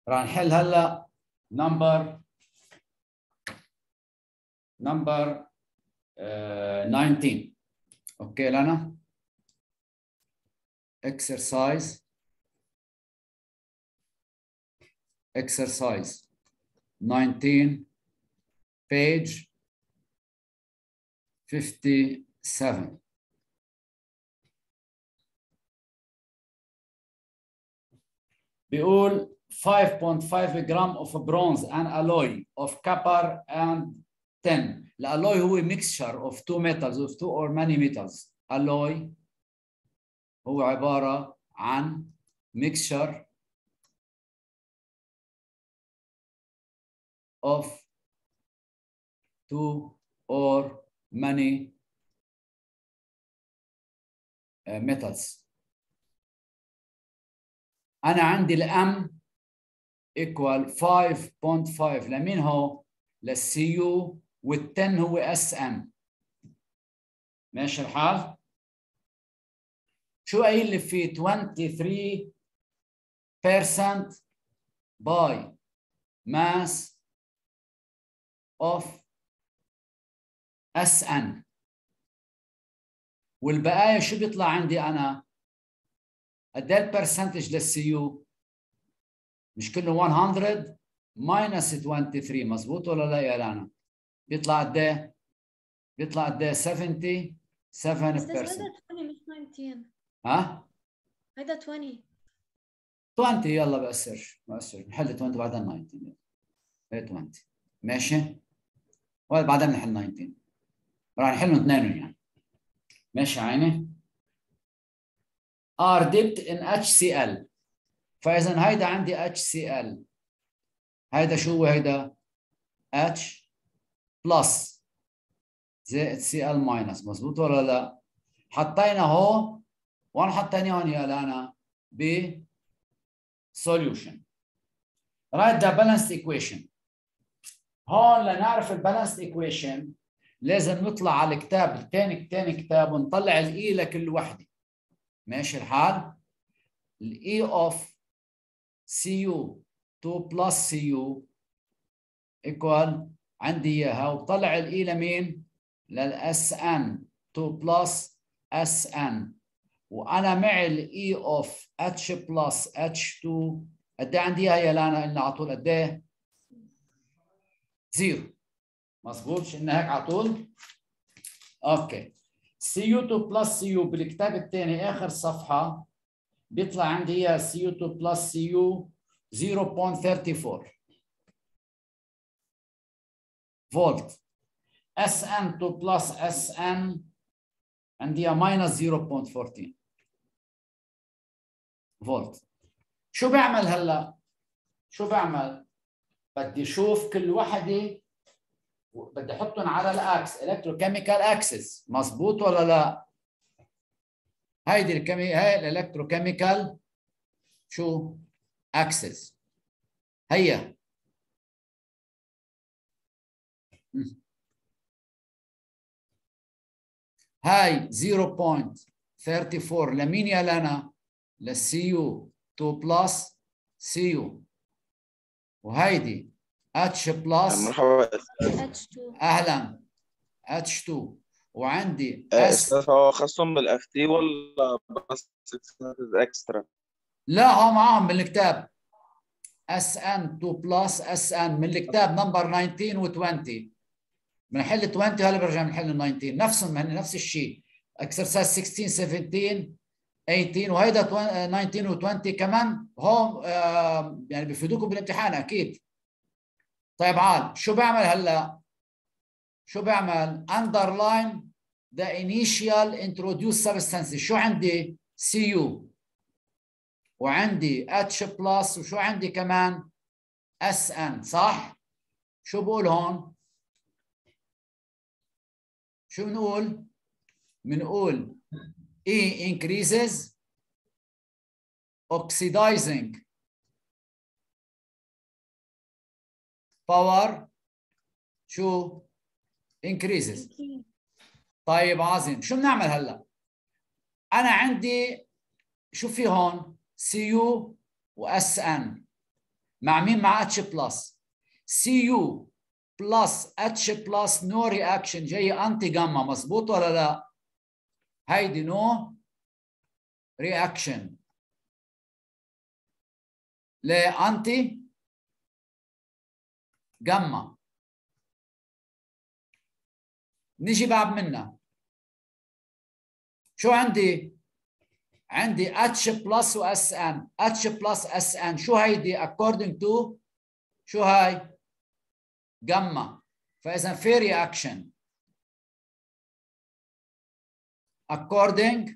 راح نحل هلا نمبر 19. اوكي لنا exercise 19 page 57. بيقول 5.5 جرام of bronze and alloy of copper and tin. الالوي هو mixture of two metals of two or many metals. alloy هو عبارة عن mixture of two or many metals. أنا عندي الأم equal 5.5 لمين هو؟ للسي يو وال10 هو اس ام. ماشي الحال؟ شو قايل لي فيه 23% by mass of SN والبقايا شو بيطلع عندي أنا؟ قد ايه البرسنتج للسي يو؟ مش كله 100 minus 23 مظبوط ولا لا يا لانا؟ بيطلع قد ايه؟ بيطلع قد ايه؟ 77%. بس هذا 20 مش 19. ها؟ هذا 20 يلا بأسرش نحل 20 بعدين 19. هي 20 ماشي؟ وهذا بعدين نحل 19 راح نحلهم اثنينهم يعني. ماشي عيني؟ are dipped in HCl. فإذا هيدا عندي HCl. هيدا شو هو هيدا؟ H بلس زائد Cl ماينس مظبوط ولا لا؟ حطينا هون وين حطيناهم يا لانا؟ ب solution. write the balanced equation. هون لنعرف البالانسد equation لازم نطلع على الكتاب الثاني كتاب ونطلع الاي لكل وحده. ماشي الحال؟ الاي اوف سي يو 2 بلس سي يو ايكوال عندي اياها وبطلع الاي لمين؟ للاس ان 2 بلس اس ان وانا معي الاي اوف اتش بلس اتش 2 قد ايه عندي اياها يا لانا؟ قلنا على طول قد ايه؟ 0 مظبوط؟ قلنا هيك على طول؟ اوكي سي يو 2 بلس سي يو بالكتاب الثاني اخر صفحه بيطلع عندي اياها سي يو 2 بلس سي يو 0.34 فولت. اس ان 2 بلس اس ان عندي ماينس 0.14 فولت. شو بعمل هلا؟ شو بعمل؟ بدي اشوف كل وحده بدي احطهم على الاكس الكتروكيميكال اكسس مظبوط ولا لا؟ هيدي هاي الالكتروكيميكال شو؟ اكسس. هيا هاي 0.34 لمين يا لنا؟ للسي يو 2 بلس سي يو وهيدي اتش بلس مرحبا H2. اهلا اتش 2 وعندي استاذ هو خاصهم بالاف تي ولا بس اكسترا؟ لا هو معهم بالكتاب اس ان 2 بلس اس ان من الكتاب نمبر 19 و20 بنحل 20 هلا برجع بنحل 19 نفسهم هن نفس الشيء اكسرسايز 16 17 18 وهيدا 19 و20 كمان هم يعني بيفيدوكم بالامتحان اكيد. طيب عال شو بعمل هلا؟ شو بعمل؟ underline the initial introduced substances. شو عندي؟ Cu وعندي H بلس وشو عندي كمان؟ Sn صح؟ شو بقول هون؟ شو بنقول؟ بنقول E increases oxidizing power شو؟ increases. طيب عظيم شو بنعمل هلا؟ أنا عندي شو في هون؟ Cu و Sn مع مين؟ مع اتش بلس. سي يو بلس اتش بلس نو رياكشن جاي انتي جاما، مظبوط ولا لا؟ هيدي نو رياكشن لانتي جاما. نيجي بعد منها شو عندي؟ عندي اتش بلس واس ان. اتش بلس اس ان شو هيدي؟ according to شو هاي؟ جاما. فاذا في رياكشن according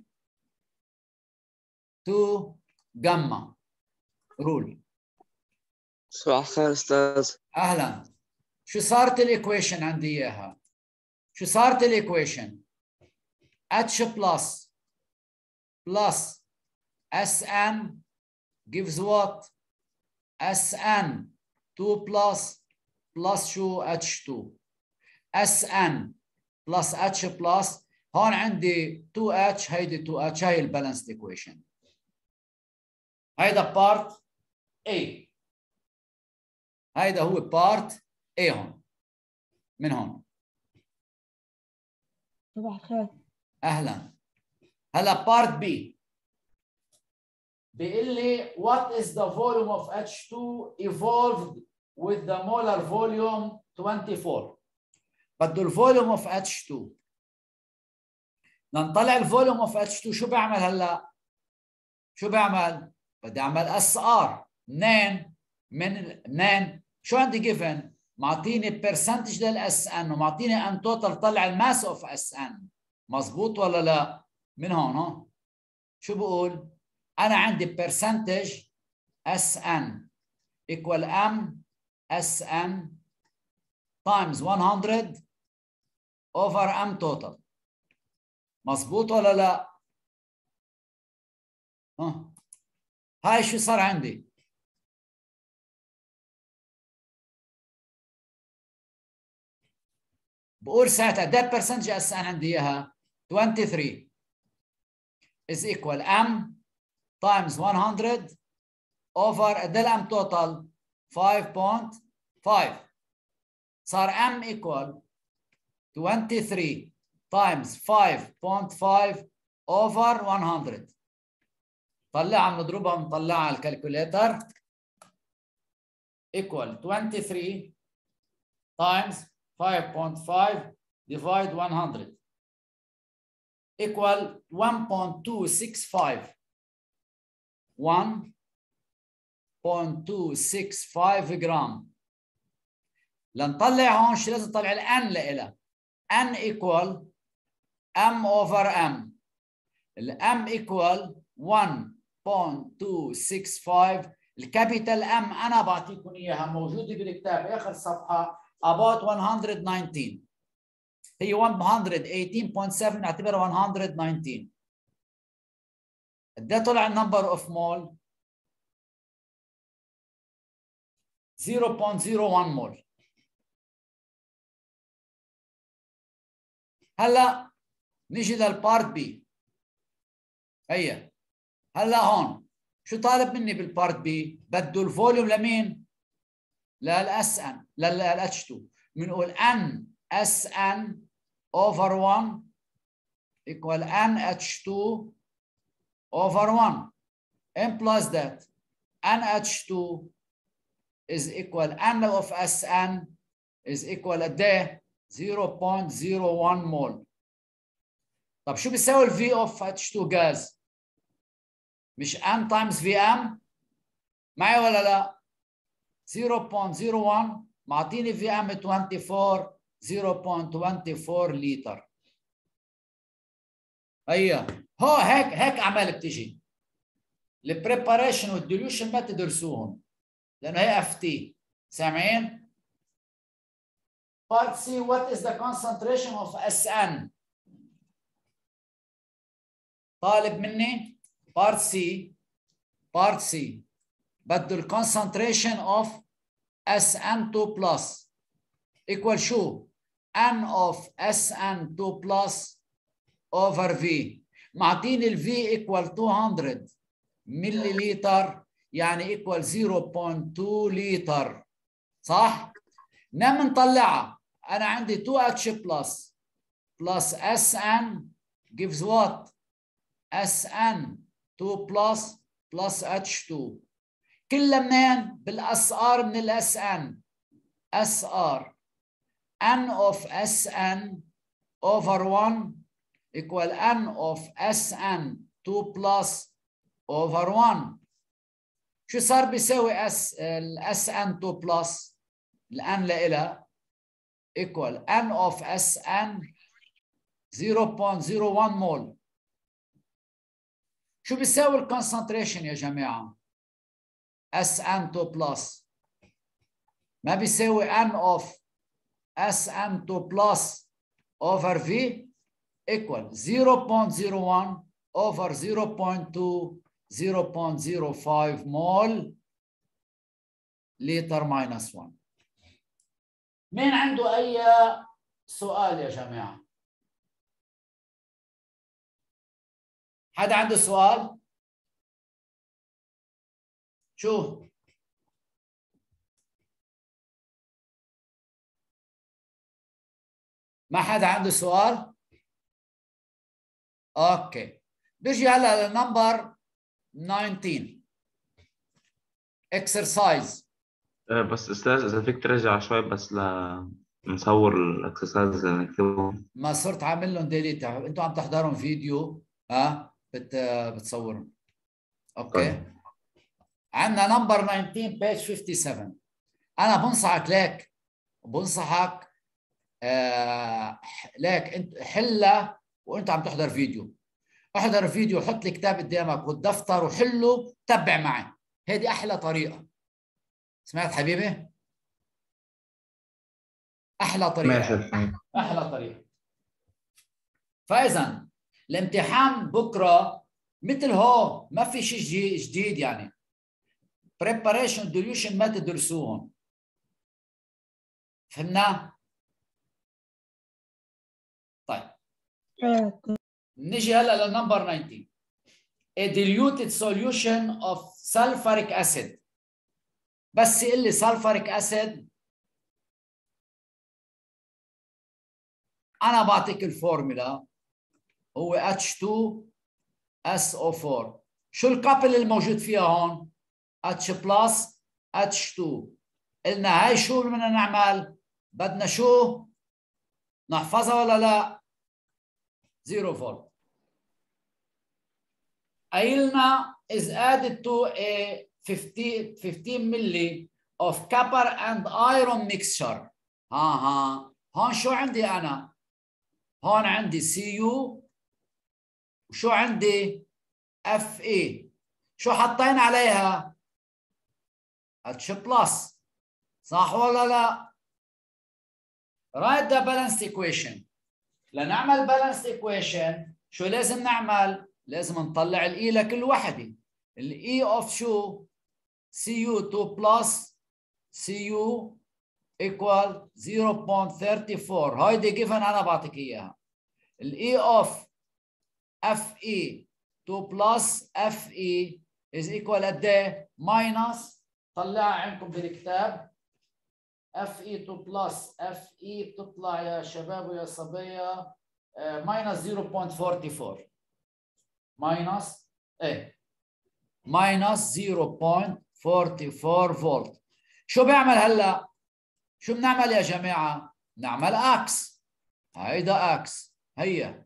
to جاما رول. صباح الخير استاذ. اهلا. شو صارت الايكويشن عندي اياها؟ شو صارت الايكويشن؟ اتش بلس plus Sn gives what? Sn 2 plus شو H2. Sn plus H plus هون عندي 2H، هيدي 2H، هاي البالانسد ايكويشن. هيدا بارت A. هيدا هو بارت A هون من هون. صباح الخير. اهلا. هلا بارت B بيقول لي what is the volume of H2 evolved with the molar volume 24. بده الفوليوم اوف H2. نطلع الفوليوم اوف H2 شو بيعمل هلا؟ شو بيعمل؟ بدي اعمل اس ار منين؟ منين؟ شو عندي جيفن؟ معطيني برسنتج للاس ان ومعطيني ان توتال، طلع الماس اوف اس ان، مظبوط ولا لا؟ من هون هون شو بقول؟ انا عندي برسنتج اس ان equal ام اس ان times 100 over m total، مظبوط ولا لا؟ هاي شو صار عندي؟ بقول ساعتها ده برسنتج اس ان عندي اياها 23 is equal m times 100 over ده الام total 5.5. صار m equal 23 times 5.5 over 100. طلعها بنضربها بنطلعها على الكالكوليتر equal 23 times 5.5 divide 100 equal 1.265. 1.265 جرام. لنطلع هون شو لازم نطلع الان لإلها؟ n equal m over m. الام equal 1.265. الكابيتال ام انا بعطيكم اياها موجوده بالكتاب اخر صفحه about 119. هي 118.7 نعتبرها 119. ده طلع النمبر اوف مول 0.01 مول. هلا نيجي للبارت بي. هيا هلا هون شو طالب مني بالبارت بي؟ بده الفوليوم لمين؟ للاس ان للاتش 2. بنقول ان اس ان over 1 equal n h2 over 1 implies that n h2 is equal n of Sn is equal قد ايه؟ 0.01 مول. طب شو بيساوي ال V of H2 جاز؟ مش N times Vm؟ معي ولا لا؟ 0.01 معطيني Vm 24 0.24 لتر. هيا هو هيك اعمال بتيجي. البريباريشن والديليوشن ما تدرسوهم لانه هي اف تي. سامعين؟ Part C, what is the concentration of Sn? طالب مني Part C بده ال concentration of Sn2 plus equal شو؟ N of Sn2 plus over V. معطيني ال V equal 200 مليلتر يعني ايكوال 0.2 لتر صح؟ نعم نطلعها. انا عندي 2H plus SN gives what؟ SN 2 plus H2 كلها منين؟ بالاس ار من الاس ان. اس ار N of SN over 1 equal N of SN 2 plus over 1. شو صار بيساوي الاس ان 2 بلس الان لإلها equal N of SN 0.01 مول. شو بيساوي الكونسنتريشن يا جماعه؟ SN2 بلس ما بيساوي N of SN2 بلس over V equal 0.01 over 0.2 0.05 مول لتر minus 1. مين عنده أي سؤال يا جماعة؟ حدا عنده سؤال؟ شو؟ ما حدا عنده سؤال؟ اوكي. نجي هلا لنمبر 19 اكسرسايز. بس استاذ اذا فيك ترجع شوي بس نصور الاكسرسايز اللي نكتبه. ما صرت عامل لهم ديليت. انتوا عم تحضرهم فيديو ها بتصورهم. اوكي طيب. عندنا نمبر 19 بيج 57. انا بنصحك ليك بنصحك ليك انت حلها وانت عم تحضر فيديو. احضر فيديو، حط الكتاب قدامك والدفتر وحله، تبع معي. هذه احلى طريقه. سمعت حبيبي؟ احلى طريقه. ماشي. احلى طريقه. فاذا الامتحان بكره مثل هو، ما في شيء جديد يعني. preparation dilution ما تدرسوهم. فهمنا؟ طيب نجي هلا للنمبر 19. A diluted solution of sulfuric acid. بس يقول لي sulfuric acid انا بعطيك الفورمولا هو H2SO4. شو الكابل الموجود فيها هون؟ H بلس H2. قلنا هاي شو بدنا نعمل؟ بدنا شو؟ نحفظها ولا لا؟ 0 فولت. قايلنا is added to a 15 milli of copper and iron mixture. هون شو عندي انا؟ هون عندي Cu وشو عندي؟ Fa. شو حطينا عليها؟ H بلس. صح ولا لا؟ write the balanced equation. لنعمل balanced equation شو لازم نعمل؟ لازم نطلع الإي لكل وحدة. الإي أوف شو؟ Cu2 plus Cu equal 0.34. هيدي given أنا بعطيك إياها. الإي أوف Fe 2 plus Fe is equal قد إيه؟ minus، طلعها عندكم بالكتاب. Fe2 plus Fe بتطلع يا شباب ويا صبية minus 0.44. minus minus 0.44 فولت. شو بيعمل هلا؟ شو بنعمل يا جماعة؟ نعمل اكس. هيدا اكس. هيا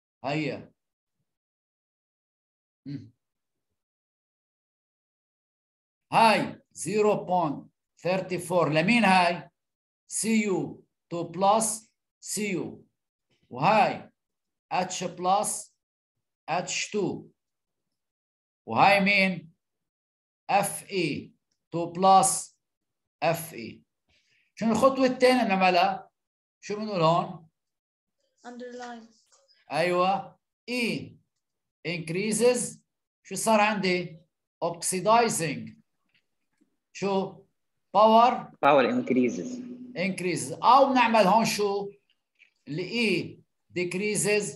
هاي 0.34 لمين هاي؟ Cu 2 بلس Cu، وهاي H بلس H2، وهاي مين؟ Fe 2 بلس Fe. شنو الخطوة الثانية بنعملها؟ شو بنقول هون؟ underline. ايوه E increases. شو صار عندي؟ oxidizing. شو؟ power increases. او بنعمل هون شو؟ اللي E decreases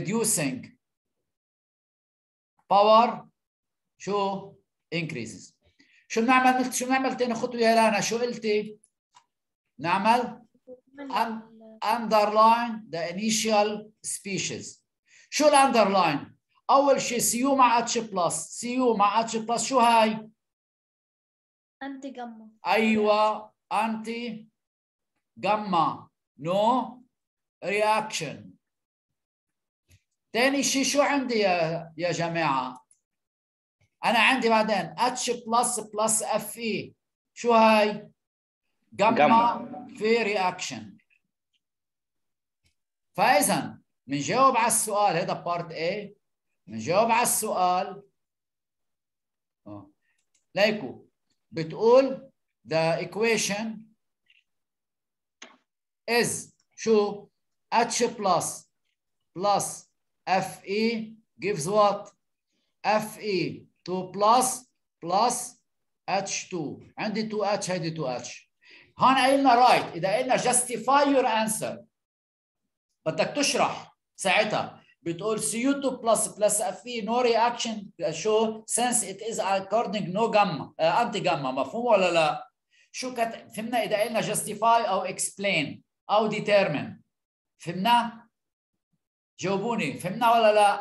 reducing. power شو؟ increases. شو بنعمل تاني خطوه يا لانا؟ شو قلتي؟ نعمل underline the initial species. شو الاندرلاين؟ اول شيء سي يو مع اتش بلس، سي يو مع اتش بلس شو هاي؟ انتي جاما. ايوه انتي جاما نو رياكشن. ثاني شيء شو عندي يا جماعه؟ انا عندي بعدين اتش بلس بلس اف اي شو هاي؟ جاما في رياكشن. فاذا بنجاوب على السؤال، هذا بارت A. بنجاوب على السؤال ليكو بتقول the equation is شو؟ H plus Fe gives what؟ Fe 2 plus H2. عندي 2H هيدي 2H. هون قلنا رايت. إذا قلنا justify your answer بدك تشرح ساعتها. بتقول Cu2 plus Fe no reaction شو؟ since it is according no gamma anti gamma. مفهوم ولا لا؟ شو فهمنا إذا قلنا justify أو explain أو determine؟ فهمنا؟ جاوبوني، فهمنا ولا لا؟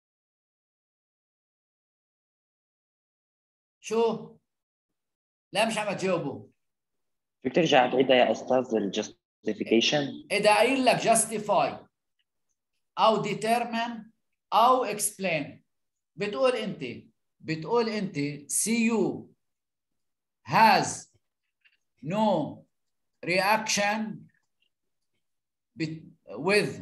شو؟ لا مش عم تجاوبوا. فيك ترجع تعيدها يا استاذ الجاستيفيكيشن؟ إذا قايل لك justify أو determine أو explain بتقول أنت Cu has no reaction with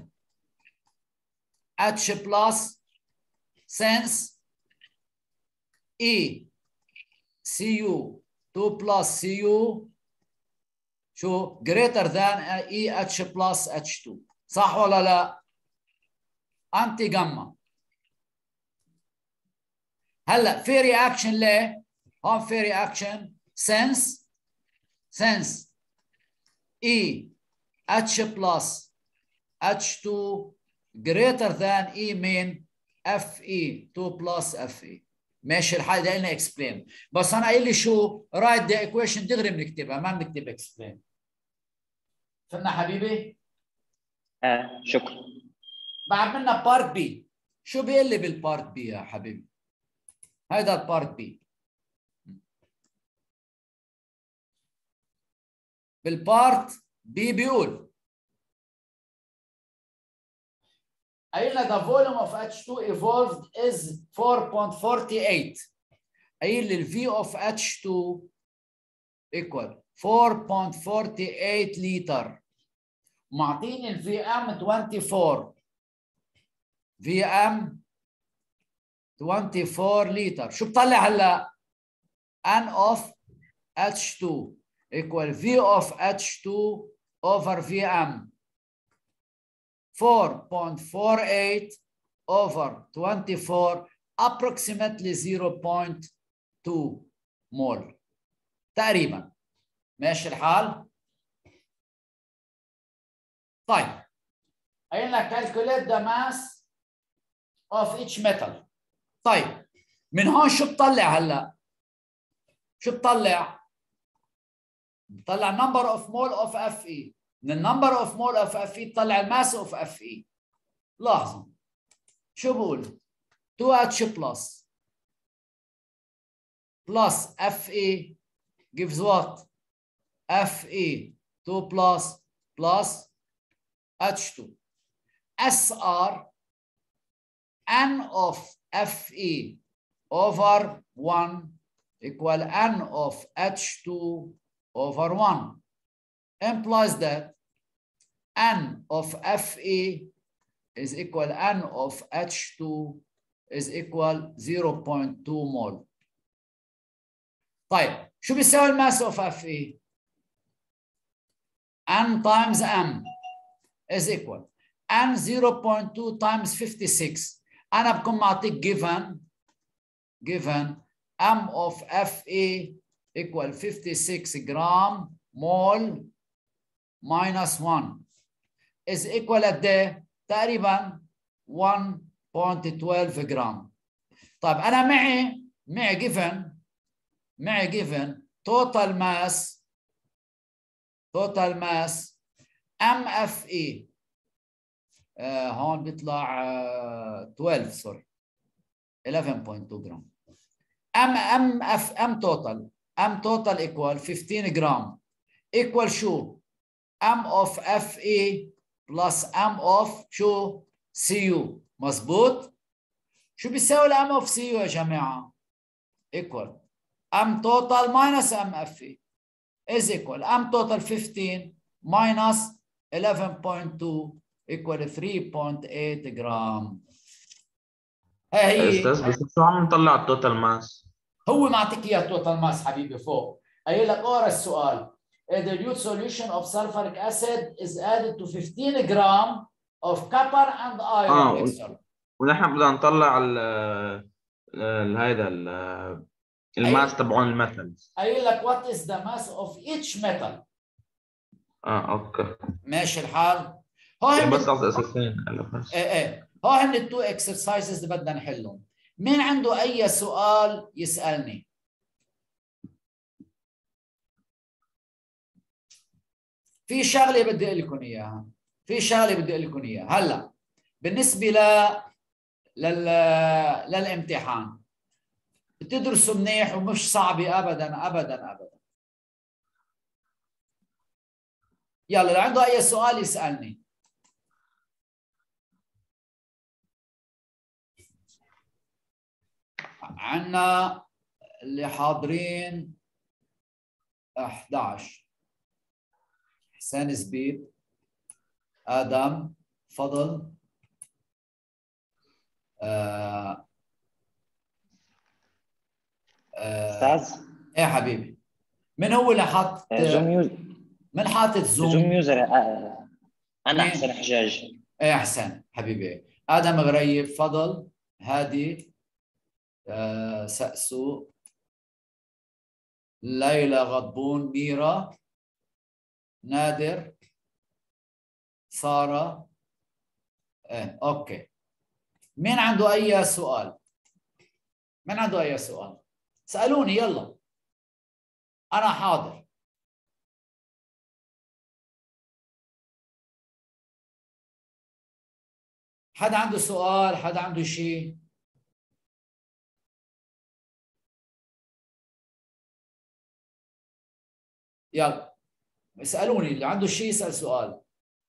H plus since E Cu 2 plus Cu شو greater than E H plus H2. صح ولا لا؟ انتي جاما. هلا في رياكشن ليه؟ هون في رياكشن since E H plus H2 greater than E من Fe 2 plus Fe. ماشي الحال ده قلنا explain. بس انا قايل لي شو؟ write the equation دغري بنكتبها ما بنكتب explain. فهمنا حبيبي؟ شكرا. بعد منا بارت بي. شو بيقول لي بالبارت بي يا حبيبي؟ هيدا البارت بي. بالبارت بي بيقول قايل لنا the volume of H2 evolved is 4.48. قايل لي ال V of H2 equal 4.48 لتر. معطيني ال VM 24. VM 24 لتر. شو بطلع هلا؟ N of H2 equal V of H2 over VM 4.48 over 24 approximately 0.2 مول تقريبا. ماشي الحال؟ طيب قلنا calculate the mass of each metal. طيب من هون شو بطلع هلا؟ شو بطلع؟ بطلع number of mole of Fe. من النمبر of mole of Fe بطلع الماس of Fe. لاحظوا شو بقول؟ 2H plus Fe gives what? Fe 2 plus H2. SR N of Fe over 1 equal N of H2 over 1 implies that N of Fe is equal N of H2 is equal 0.2 mole. طيب شو بيساوي الماس of Fe؟ N times M is equal N 0.2 times 56. أنا بكون معطيك given M of Fe equal 56 gram mole minus 1 is equal قد ايه؟ تقريبا 1.12 جرام. طيب أنا معي given معي given total mass MFE هون بيطلع 12 سوري 11.2 جرام. M total equal 15 جرام equal شو؟ M of FE plus M of شو؟ CU. مظبوط؟ شو بيساوي ال M of CU يا جماعة؟ equal M total minus M FE is equal M total 15 minus 11.2 equal 3.8 جرام. هي استاذ بس شو عم نطلع التوتال ماس؟ هو معطيك اياه التوتال ماس حبيبي فوق. قايل لك اقرا السؤال. A dilute solution of sulfuric acid is added to 15 gram of copper and iron mixture. ونحن بدنا نطلع هيدا الماس تبعون الميتالز. قايل لك what is the mass of each metal. اوكي ماشي الحال. هون بس قصدي اساسين بس. ايه هون هن التو اكسرسايزز اللي بدنا نحلهم. مين عنده اي سؤال يسالني؟ في شغله بدي اقول لكم اياها. هلا بالنسبه للامتحان بتدرسوا منيح ومش صعبه ابدا ابدا ابدا. يلا لو عنده اي سؤال يسالني. عندنا اللي حاضرين 11 حسين زبيب، آدم، فضل، استاذ ايه حبيبي. من هو اللي حاط من حاطط زوم يوزر؟ انا مين؟ حسن حجاج. ايه حسين حبيبي. آدم غريب، فضل، هادي، سأسو، ليلى غضبون، ميرا، نادر، سارة. ايه اوكي. مين عنده اي سؤال؟ سألوني يلا، انا حاضر. حدا عنده سؤال؟ حدا عنده شيء؟ يلا اسألوني، اللي عنده شيء يسأل سؤال.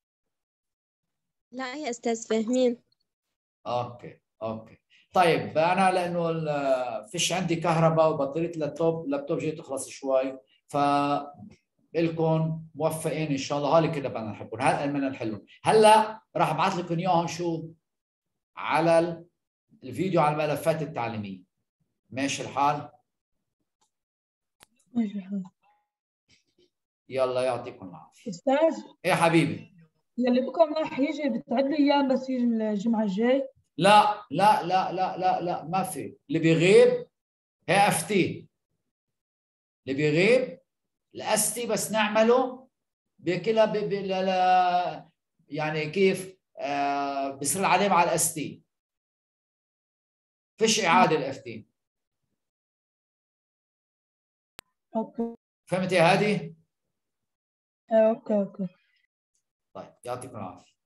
لا يا أستاذ فاهمين. اوكي طيب انا لانه فيش عندي كهرباء وبطاريه اللابتوب جاي تخلص شوي، ف لكم موفقين ان شاء الله. هالي كده بدنا نحبهم، بدنا نحلهم. هلا راح ابعث لكم اياهم شو على الفيديو على الملفات التعليميه. ماشي الحال؟ ماشي الحال. يلا يعطيكم العافيه. استاذ ايه حبيبي. يلي بكره راح يجي بتعد لي اياه بس يجي الجمعه الجاي؟ لا لا لا لا لا لا ما في. اللي بيغيب هي افتي، اللي بيغيب الاستي بس نعمله بكلها يعني كيف بصير العلامه على الاستي، فيش اعاده الافتي. اوكي فهمت يا هادي؟ اوكي طيب يعطيكم العافيه.